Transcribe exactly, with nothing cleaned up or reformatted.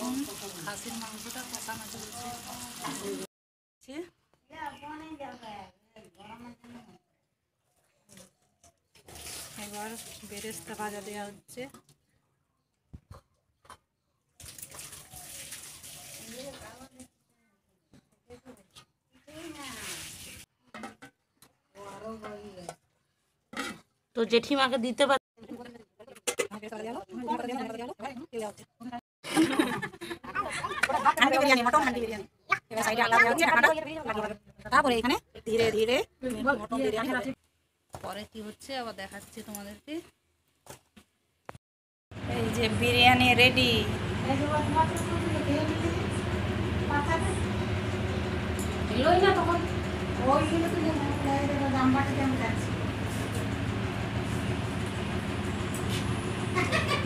এখন খাসির মাংসটা কষানো চলছে। এবার বেরেস্তা ভাজা দেওয়া হচ্ছে। তো জেঠিমাকে দিতে পার তারপরে এখানে ধীরে ধীরে মটন বিরিয়ানি পরে কি হচ্ছে আবার দেখাচ্ছি তোমাদেরকে। এই যে বিরিয়ানি রেডি। তখন ওইগুলো তো দাম বাড়তে